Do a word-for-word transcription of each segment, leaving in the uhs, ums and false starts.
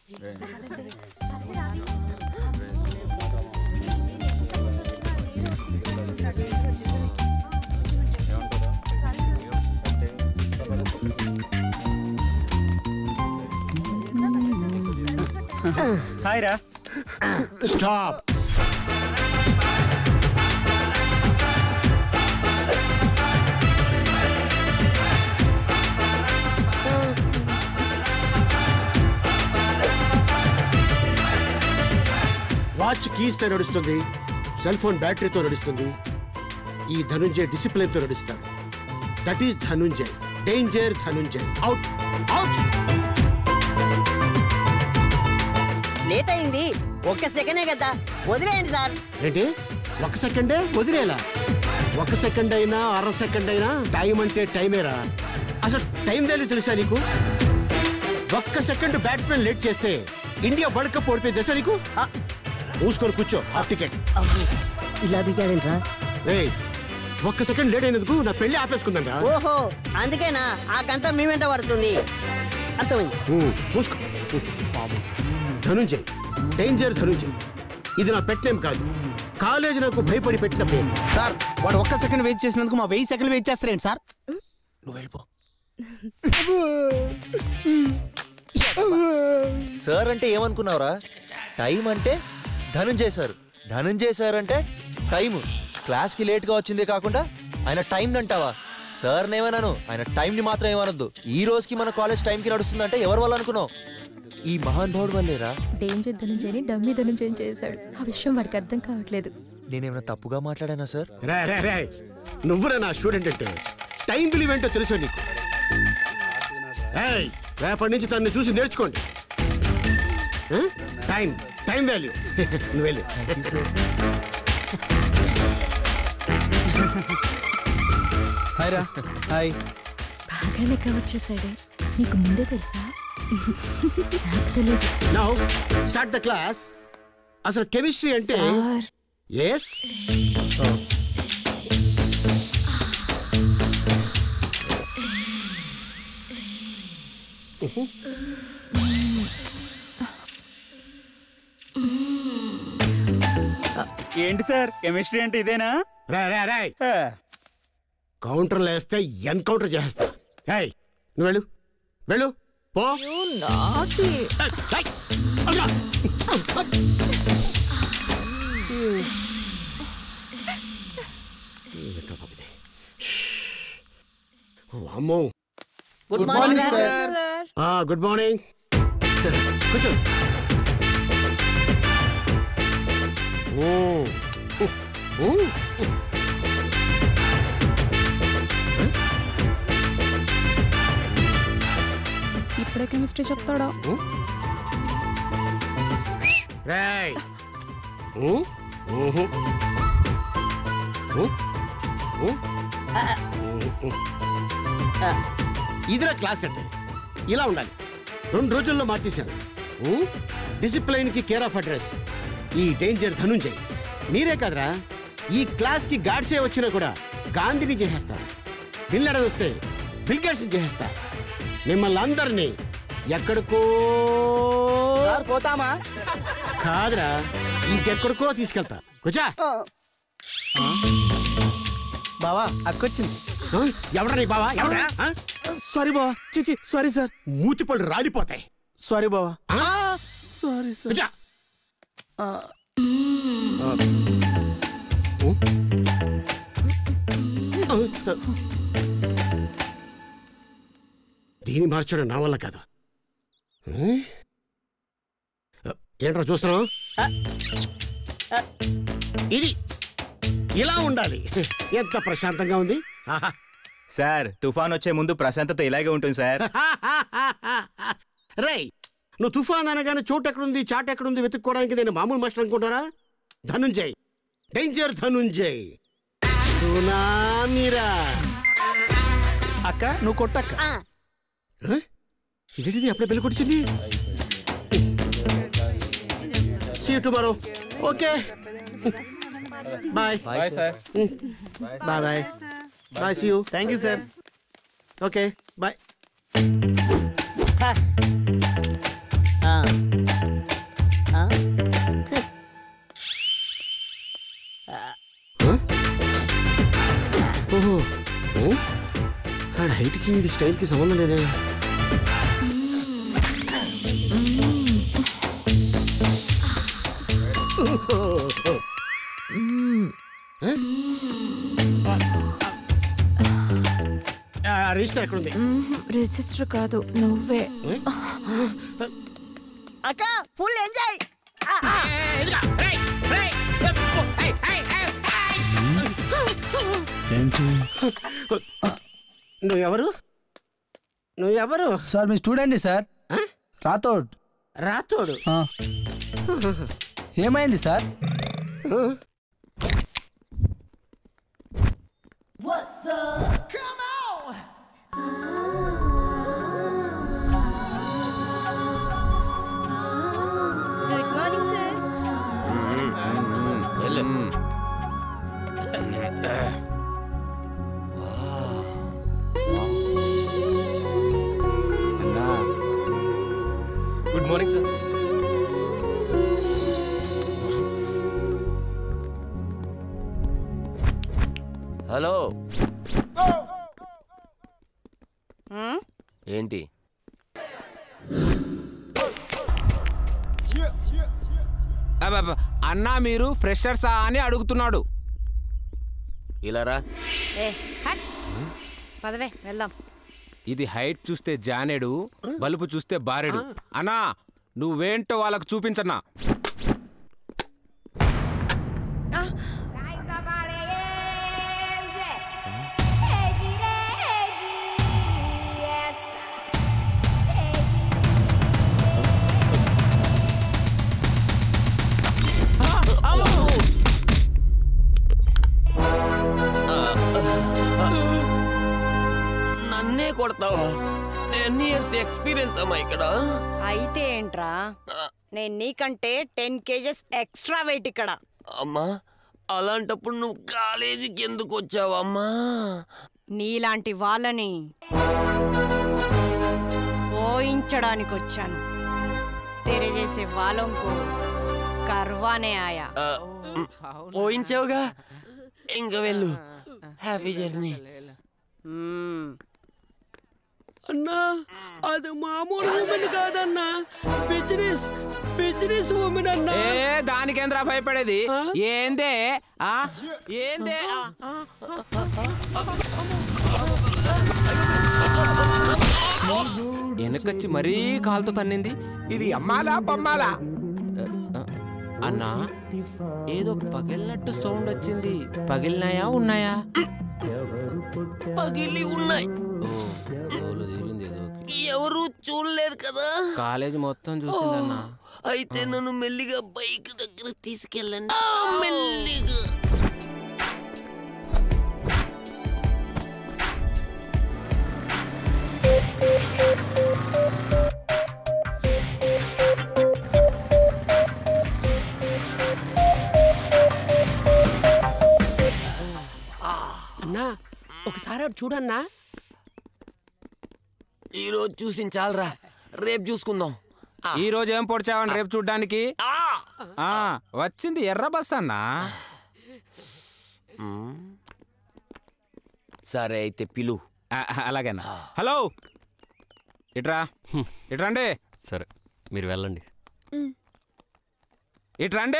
Hi రా. Stop. Watch keys తో నడుస్తుంది, సెల్ ఫోన్ బ్యాటరీతో నడుస్తుంది. ఈ ధనుంజయ్ డిసిప్లిన్ తో నడుస్తాడు. That is Dhananjay. Danger Dhananjay. Out out. Late అయింది, ఒక్క సెకండే కదా, వదిలేయండి సార్. ఏంటి ఒక సెకండే వదిలేలా? ఒక సెకండ్ అయినా అర సెకండ్ అయినా టైం అంటే టైమేరా. అసలు టైం వాల్యూ తెలుసా నీకు? ఒక్క సెకండ్ బ్యాట్స్మెన్ లేట్ చేస్తే ఇండియా వరల్డ్ కప్ ఓడిపోయి తెలుసా నీకు? మూసుకొని కూర్చో. Half ticket. ఇలా బిగాడంట్రా. ఏయ్, ఒక్క సెకండ్ లేట్ అయినందుకు నా పెళ్లి ఆపేసుకుందా? ఓహో, అందుకేనా ఆ గంట మీ వెంట పడుతుంది. అర్థమైంది. మూసుకో. ధనుంజయ్, డేంజర్ ధనుంజయ్. ఇది నా పెట్ నేమ్ కాదు, కాలేజ్ నాకు భయపడి పెట్టిన పేరు. సార్, వాడు ఒక్క సెకండ్ వెయిట్ చేసినందుకు మా వెయ్యి సెకండ్ వెయిట్ చేస్తారేంటి సార్? నువ్వు వెళ్ళిపో. సార్ అంటే ఏమనుకున్నావురా? టైం అంటే ధనుంజయ్ సార్. ధనుంజయ్ సార్ అంటే టైము. క్లాస్కి లేట్గా వచ్చిందే కాకుండా ఆయన టైం అంటావా? సార్ నేమన్నాను, ఆయన టైంని మాత్రం ఏమనొద్దు. ఈ రోజుకి మన కాలేజ్ టైంకి నడుస్తుందంటే ఎవరి వల్ల అనుకున్నావు? ఈ మహాన్ భావుడు వల్లేరా. డేంజర్ ధనుంజయని డమ్మీ ధనుంజయ్ చేశాడు. ఆ విషయం వాడికి అర్థం కావట్లేదు. నేనేమైనా తప్పుగా మాట్లాడానా సార్? రే రే రే, నువ్వురా నా స్టూడెంట్ అంటే టైం విలువ ఏంటో తెలుసా నీకు? ఏయ్, రేపటి నుంచి తనని చూసి నేర్చుకోండి. Time time value. నువ్వు వెళ్ళు. హాయ్ రా. హాయ్. బాగానే కవర్ చేశాడే. నీకు ముందే తెలుసా? నాకు తెలియదు. Now start the class. అసలు కెమిస్ట్రీ అంటే ఎస్ ఏంటి సార్, కెమిస్ట్రీ అంటే ఇదేనా? రా రా రా, కౌంటర్లు వేస్తే ఎన్కౌంటర్ చేస్తా. ఏయ్, నువ్వు వెళ్ళు వెళ్ళు పో. అమ్మో. Good morning sir. Good morning. కూర్చో. ఇప్పుడే కెమిస్ట్రీ చెప్తాడా? రేయ్, ఇదిరా క్లాస్ అంటే ఇలా ఉండాలి. రెండు రోజుల్లో మార్చేశాను. డిసిప్లైన్ కి కేర్ ఆఫ్ అడ్రస్ ఈ డేంజర్ ధనుంజయ్. మీరే కాదురా, ఈ క్లాస్ కి గాడ్సే వచ్చినా కూడా గాంధీని చేసేస్తా. బిల్లడ వస్తే బిల్గేట్స్ చేసేస్తా. మిమ్మల్ని అందరినీ ఎక్కడికో పోతామా? కాదురా, ఇంకెక్కడికో తీసుకెళ్తా. కూర్చో. బావా, అక్కొచ్చింది. ఎవరా నీ బావా? ఎవరా? సారీ బావా. చిచి సారీ సార్. మూతిపళ్ళు రాలిపోతాయి. సారీ బావా. Sorry sir. కూర్చో. దీన్ని మార్చడం నా వల్ల కాదు. ఏంట్రా చూస్తున్నావు? ఇది ఇలా ఉండాలి. ఎంత ప్రశాంతంగా ఉంది సార్. తుఫాన్ వచ్చే ముందు ప్రశాంతత ఇలాగే ఉంటుంది సార్. రై, నువ్వు తుఫాన్ అనగానే చోటు ఎక్కడుంది చాట్ ఎక్కడుంది వెతుక్కోవడానికి నేను మామూలు మాస్టర్ అనుకుంటారా? ధనుంజయ్, డేంజర్ ధనుంజయ్. సునామీరా. అక్క నువ్వు కొట్టక్క. ఇదేంటిది అప్పుడే బెల్ కొట్టింది? See you tomorrow. Okay. Bye. Bye sir. Bye bye. Bye. See you. Thank you sir. Okay. Bye. Ah. వీడి స్టైల్కి సంబంధం లేదే. రిజిస్టర్ ఎక్కడుంది? రిజిస్టర్ కాదు, నువ్వే. అక్క ఫుల్ ఎంజాయ్. నువ్వెవరు? నువ్వెవరు? సార్ మీ స్టూడెంట్ సార్, రాథోడ్. రాథోడు ఏమైంది sir? Good morning sir. Good morning sir. Hello, ఏంటి? అన్నా మీరు ఫ్రెషర్సా అని అడుగుతున్నాడు. ఇలారా. పదవే వెళ్దాం. ఇది హైట్ చూస్తే జానేడు, బలుపు చూస్తే బారెడు. అన్నా నువ్వేంటో వాళ్ళకు చూపించన్నా. నన్నే కొడతావా? టెన్ ఇయర్స్ ఎక్స్పీరియన్స్ అమ్మా ఇక్కడ. అయితే ఏంట్రా, నేను నీకంటే టెన్ కేజెస్ ఎక్స్ట్రా వెయిట్ ఇక్కడ. అమ్మా అలాంటప్పుడు నువ్వు కాలేజీకి ఎందుకు వచ్చావమ్మా? నీలాంటి వాళ్ళని పోయించడానికి వచ్చాను. తెరే చేసే వాళ్ళంకు కర్వానే ఆయా. పోయించావుగా, ఇంక వెళ్ళు. Happy journey. అన్నా అది మామూలు ఉమెన్ కాదన్నా, బిజినెస్ బిజినెస్ ఉమెన్ అన్నా. ఏ దానికేంద్రా భయపడేది? ఏందే ఆ ఏందే? వెనకొచ్చి మరీ కాలుతో తన్నింది. ఇది అమ్మాలా బొమ్మాలా? అన్నా ఏదో పగిలినట్టు సౌండ్ వచ్చింది. పగిలినాయా ఉన్నాయా? పగిలి ఉన్నాయి. ఎవరు చూడలేదు కదా? కాలేజీ మొత్తం చూసిందన్నా. అయితే నన్ను మెల్లిగా బైక్ దగ్గర తీసుకెళ్ళండి. మెల్లిగా. అన్నా ఒకసారి అటు చూడన్నా. ఈరోజు చూసి చాలరా, రేపు చూసుకుందాం. ఈ రోజు ఏం పొడిచావని రేపు చూడ్డానికి? ఆ వచ్చింది ఎర్ర బస్ అన్నా. సరే అయితే పిలు. అలాగేనా. హలో ఇట్రా, ఇట్రండి. సరే మీరు వెళ్ళండి. ఇట్రండి.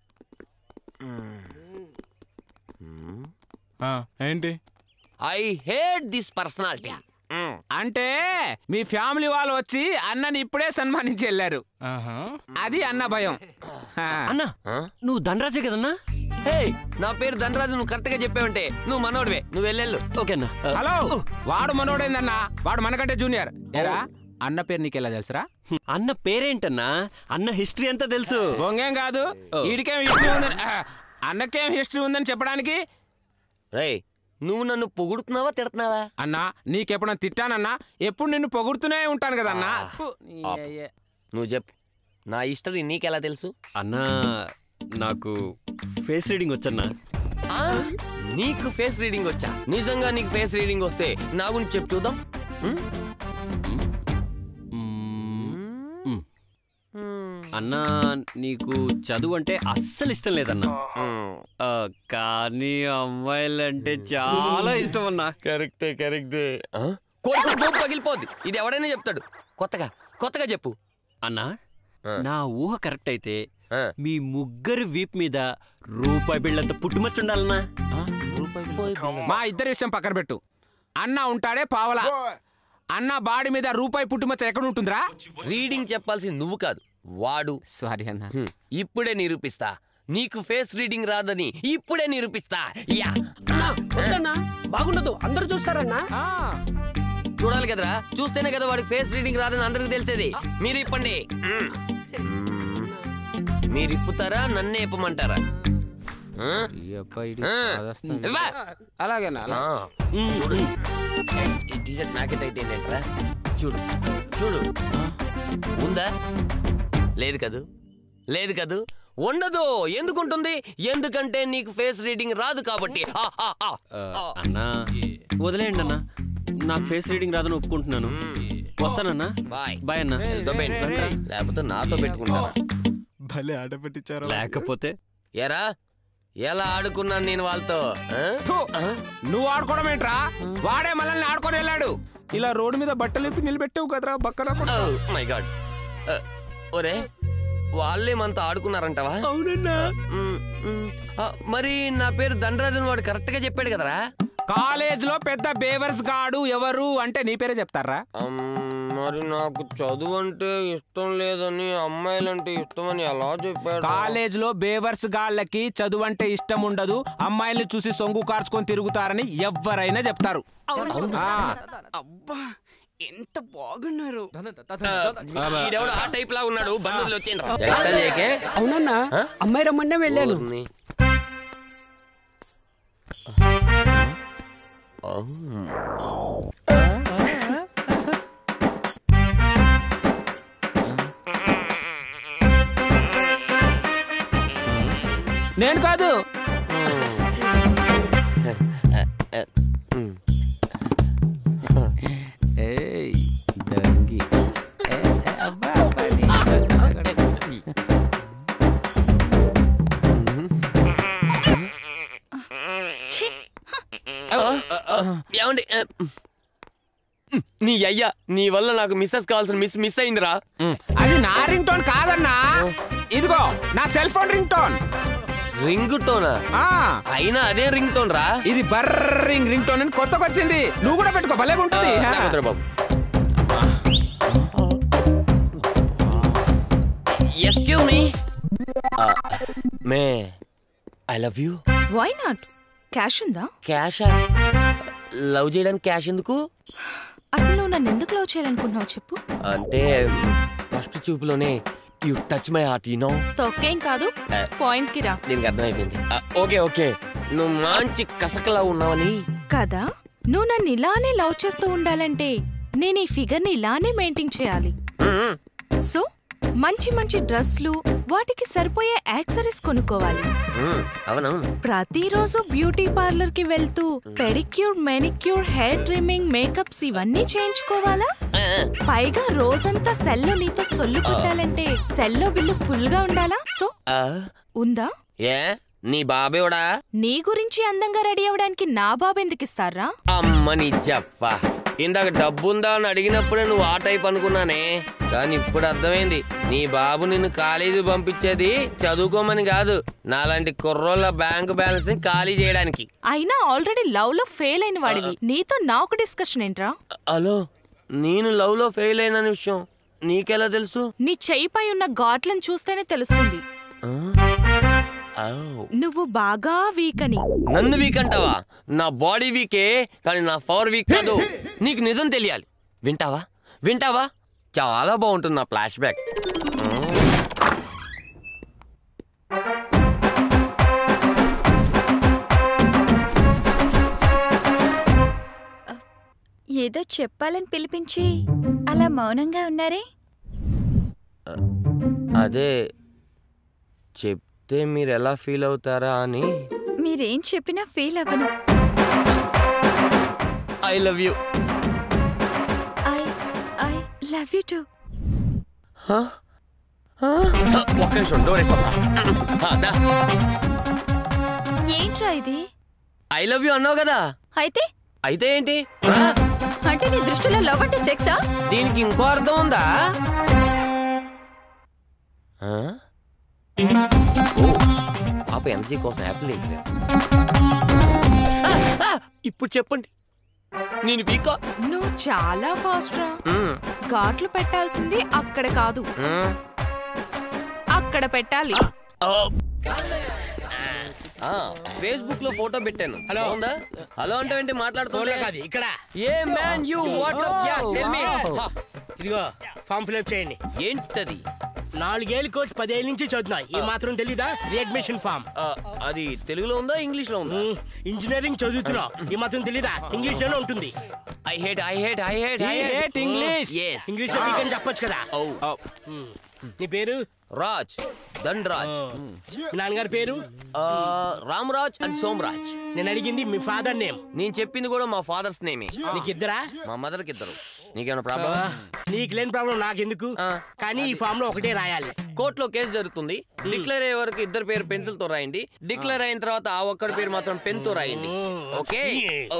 ఏంటి? I hate this personality. అంటే మీ ఫ్యామిలీ వాళ్ళు వచ్చి అన్నని ఇప్పుడే సన్మానించి వెళ్ళారు. అది అన్న భయం. అన్నా నువ్వు ధనరాజే కదన్నా? హే నా పేరు ధనరాజు, నువ్వు కరెక్ట్ గా చెప్పావంటే నువ్వు మనోడివే. నువ్వు వెళ్ళెళ్ళు. ఓకేనా? హలో వాడు మనోడేందన్నా, వాడు మనకంటే జూనియర్. ఏరా అన్న పేరు నీకెలా తెలుసురా? అన్న పేరేంటన్నా? అన్న హిస్టరీ అంతా తెలుసు. బొంగేం కాదు, వీడికేం హిస్టరీ ఉందని, అన్నకేం హిస్టరీ ఉందని చెప్పడానికి. రే నువ్వు నన్ను పొగుడుతున్నావా తిడుతున్నావా? అన్నా నీకెప్పుడన్నా తిట్టానన్నా? ఎప్పుడు నిన్ను పొగుడుతూనే ఉంటాను కదన్నా. నువ్వు చెప్పు, నా హిస్టరీ నీకెలా తెలుసు? అన్నా నాకు ఫేస్ రీడింగ్ వచ్చన్నా. నీకు ఫేస్ రీడింగ్ వచ్చా? నిజంగా నీకు ఫేస్ రీడింగ్ వస్తే నా గురించి చెప్పు చూద్దాం. అన్నా నీకు చదువు అంటే అస్సలు ఇష్టం లేదన్నా, కానీ అమ్మాయిలంటే చాలా ఇష్టం అన్నా. కరెక్టే కరెక్టే. కొడితే గోపు పగిలిపోద్ది. ఇది ఎవడైనా చెప్తాడు. కొత్తగా కొత్తగా చెప్పు అన్నా. నా ఊహ కరెక్ట్ అయితే మీ ముగ్గురు వీప్ మీద రూపాయి బిళ్ళంత పుట్టుమచ్చు ఉండాలన్నా. మా ఇద్దరి విషయం పక్కన పెట్టు. అన్న ఉంటాడే పావలా. అన్న బాడీ మీద రూపాయి పుట్టుమచ్చ ఎక్కడ ఉంటుందిరా? రీడింగ్ చెప్పాల్సింది నువ్వు కాదు, వాడు. సారీ అన్న. ఇప్పుడే నిరూపిస్తా. నీకు ఫేస్ రీడింగ్ రాదని ఇప్పుడే నిరూపిస్తా. యా బాగుండదు, అందరూ చూస్తారన్నా. చూడాలి కదరా, చూస్తేనే కదా వాడికి ఫేస్ రీడింగ్ రాదని అందరికి తెలిసేది. మీరు ఇప్పండి. మీరు ఇప్పుతారా, నన్నే ఇప్పమంటారా? అలాగేనా? చూడు, ఈ టీషర్ట్ నాకే టైట్ ఏంటంటరా? చూడు చూడు, ఉందా? లేదు కదూ, లేదు కదూ, ఉండదు. ఎందుకుంటుంది? ఎందుకంటే నీకు ఫేస్ రీడింగ్ రాదు కాబట్టి. అన్నా వదిలేయండి అన్నా, నాకు ఫేస్ రీడింగ్ రాదని ఒప్పుకుంటున్నాను. వస్తానన్నా. బాయ్ బాయ్ అన్నా. లేకపోతే నాతో పెట్టుకుంటారా? భలే ఆట పెట్టించారు. లేకపోతే ఎరా ఎలా ఆడుకున్నాను నేను వాళ్ళతో? నువ్వు ఆడుకోవడం ఏంట్రా? వాడే మనల్ని ఆడుకొని వెళ్ళాడు. ఇలా రోడ్డు మీద బట్టలు ఇప్పి నిలబెట్టావు కదరా బక్కన. My God. ఒరే, వాళ్ళే మనతో ఆడుకున్నారంటవా? అవునన్నా. మరి నా పేరు ధనరాజన్ వాడు కరెక్ట్ గా చెప్పాడు కదరా? కాలేజ్ లో పెద్ద బేవర్స్ గాడు ఎవరు అంటే నీ పేరే చెప్తారా? మరి నాకు చదువు అంటే ఇష్టం లేదని, అమ్మాయిలంటే ఇష్టం అని ఎలా చెప్పాడు? కాలేజ్ లో బేవర్స్ గాళ్ళకి చదువు అంటే ఇష్టం ఉండదు, అమ్మాయిల్ని చూసి సొంగు కార్చుకొని తిరుగుతారని ఎవరైనా చెప్తారు. అబ్బా ఎంత బాగున్నారు. ఆ టైప్ లా ఉన్నాడు. బంధువులు వచ్చేయండి. అవునన్నా, అమ్మాయి రమ్మన్నా వెళ్ళాను. నేను కాదు. ఏమండి, నీ అయ్యా, నీ వల్ల నాకు మిస్సెస్ కావాల్సిన మిస్ మిస్ అయిందిరా. అది నా రింగ్ టోన్ కాదన్నా, ఇదిగో నా cell phone ring tone. Ring టోనా? అయినా అదే రింగ్ టోన్ రా. ఇది బర్రింగ్ రింగ్ టోన్ అని కొత్తగా వచ్చింది. నువ్వు కూడా పెట్టుకో, భలే ఉంటుంది. బాబు, excuse me, may I love you. Why not? Cash ఉందా? క్యాషా? లవ్ చేయడానికి క్యాష్ ఎందుకు? అసలు నువ్వు నన్ను ఎందుకు లవ్ చేయాలనుకుంటున్నావు చెప్పు. అంటే ఫస్ట్ చూపులోనే you touch my heart, you know. తొక్కేం కాదు, పాయింట్ కి రా. దీనికి అర్థమైపోయింది. ఓకే ఓకే, నువ్వు మంచి కసకలా ఉన్నావని కదా. నువ్వు నన్ను ఇలానే లవ్ చేస్తూ ఉండాలంటే నేను ఈ ఫిగర్ ని ఇలానే మెయింటైన్ చేయాలి. సో మంచి మంచి డ్రెస్లు, వాటికి సరిపోయే యాక్సరీస్ కొనుక్కోవాలి. ప్రతిరోజు బ్యూటీ పార్లర్ కి వెళ్తూ pedicure, manicure, hair trimming, makeups ఇవన్నీ చేయించుకోవాలా? పైగా రోజంతా సెల్లో నీతో సొల్లు కొట్టాలంటే సెల్లో బిల్లు ఫుల్ గా ఉండాలా? సో ఉందా? ఏ నీ బాబేవడా? నీ గురించి అందంగా రెడీ అవడానికి నా బాబు ఎందుకు ఇస్తారా? అమ్మని చెప్పా, ఇందాక డబ్బుందా అని అడిగినప్పుడే నువ్వు ఆ టైప్ అనుకున్నానే. కానీ ఇప్పుడు అర్థమైంది, నీ బాబు నిన్ను కాలేజీ పంపించేది చదువుకోమని కాదు, నాలాంటి కుర్రోళ్ళ బ్యాంక్ బ్యాలెన్స్ ని ఖాళీ చేయడానికి. అయినా ఆల్రెడీ లవ్ లో ఫెయిల్ అయిన వాడివి, నీతో నాకు డిస్కషన్ ఏంట్రా? హలో, నేను లవ్ లో ఫెయిల్ అయిన విషయం నీకెలా తెలుసు? నీ చెయ్యిపై ఉన్న ఘాట్లను చూస్తేనే తెలుస్తుంది. నువ్వు బాగా వీక్ అని. నన్ను వీక్ అంటావా? నా బాడీ వీకే, కానీ నా పవర్ వీక్ కాదు. నీకు నిజం తెలియాలి. వింటావా వింటావా చాలా బాగుంటుంది నా ఫ్లాష్ బ్యాక్. ఏదో చెప్పాలని పిలిపించి అలా మౌనంగా ఉన్నారే? అదే చెప్తే మీరు ఎలా ఫీల్ అవుతారా అని. మీరేం చెప్పినా ఫీల్ అవ్వను. I love you. I I love you too. ఒక్క నిమిషం, డోర్ వేస్తా. ఏంట్రా ఇది? ఐ లవ్ యూ అన్నావు కదా. అయితే అయితే ఏంటి? అంటే నీ దృష్టిలో లవ్ అంటే సెక్సా? దీనికి ఇంకో అర్థం ఉందా? పాప ఎనర్జీ కోసం యాపిల్ లేదు. ఇప్పుడు చెప్పండి, నేను పీకో. నువ్వు చాలా ఫాస్ట్ రా. ఘాట్లు పెట్టాల్సింది అక్కడ కాదు, అక్కడ పెట్టాలి. ఫేస్బుక్ లో ఫోటో పెట్టాను. హలో ఉందా? హలో అంటే ఏంటి మాట్లాడుతున్నా? ఇక్కడ hey man you what's up yeah tell me. ఇదిగో ఫామ్ ఫిల్అప్ చేయండి. ఏంటది? నాలుగేళ్ళ కోర్స్ పదేళ్ళ నుంచి చదువుతున్నా, ఈ మాత్రం తెలీదా? Readmission form. అది తెలుగులో ఉందా ఇంగ్లీష్ లో ఉందా? ఇంజనీరింగ్ చదువుతున్నా, ఈ మాత్రం తెలీదా? ఇంగ్లీష్ లోనే ఉంటుంది. I hate I hate I hate I hate English. English లో వీకెన్ చెప్పొచ్చు కదా. నీ పేరు? రాజ్ ధన్రాజ్. మీ నాన్నగారి పేరు? రామరాజ్ అండ్ సోమరాజ్. నేను అడిగింది మీ ఫాదర్ నేమ్. నేను చెప్పింది కూడా మా ఫాదర్స్ నేమే. నీకు ఇద్దరా? మా మదర్ కి ఇద్దరు. నీకేమైనా ప్రాబ్లం? నీకు లేని ప్రాబ్లం నాకెందుకు, కానీ ఈ ఫామ్ లో ఒకటే రాయాలి. కోర్టులో కేసు జరుగుతుంది. డిక్లేర్ అయ్యే వరకు ఇద్దరు పేరు పెన్సిల్ తో రాయండి. డిక్లేర్ అయిన తర్వాత ఆ ఒక్కడి పేరు మాత్రం పెన్ తో రాయండి. ఓకే? ఓ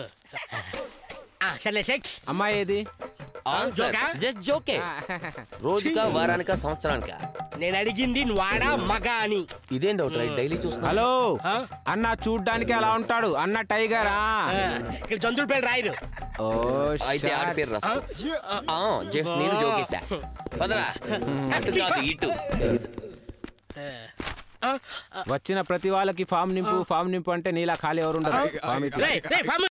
సరే సెక్స్. అమ్మాయి ఏది? జస్ట్ జోకే. రోజుకా వారానికా సంవత్సరానికా? నేను అడిగింది వాడా మగ అని. ఇదేం డౌట్ డైలీ చూస్తున్నా. హలో అన్న, చూడ్డానికి ఎలా ఉంటాడు అన్న? టైగరా? ఇక్కడ జంతువుల పేరు రాయరు. అయితే ఆడి పేరు రాసు. జస్ట్ నేను జోకేసా. పదరా అటు కాదు ఇటు. వచ్చిన ప్రతి వాళ్ళకి ఫామ్ నింపు ఫామ్ నింపు అంటే నీలా ఖాళీ ఎవరు ఉండరు.